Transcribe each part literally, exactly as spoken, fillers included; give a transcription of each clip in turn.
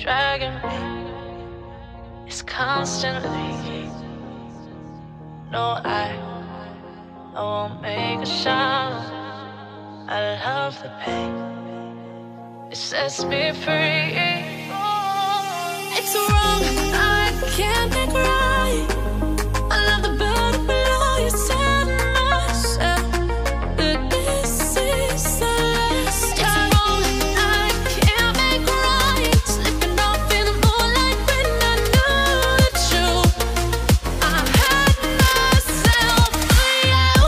dragging me is constantly. No, I, I won't make a sound. I love the pain. It sets me free. It's wrong, I can't make right. I love the bird below you said myself. That this is the last time. It's wrong, I can't make right. Slipping off in the moonlight when I knew the truth. I had myself for you.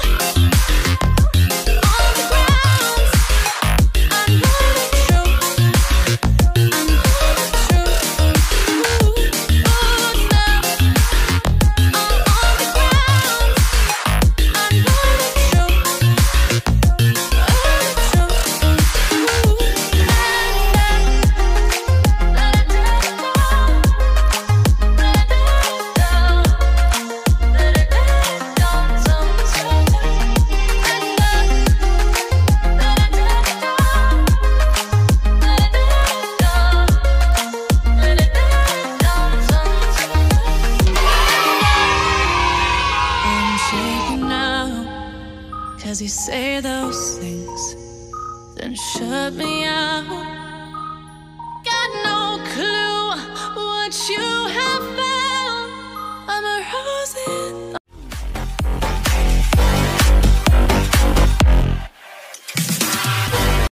On the ground, I know the truth. I know the truth. Ooh, oh, now I'm on the ground. I know the truth. I'm shaking now, cause you say those things, then shut me out. Got no clue what you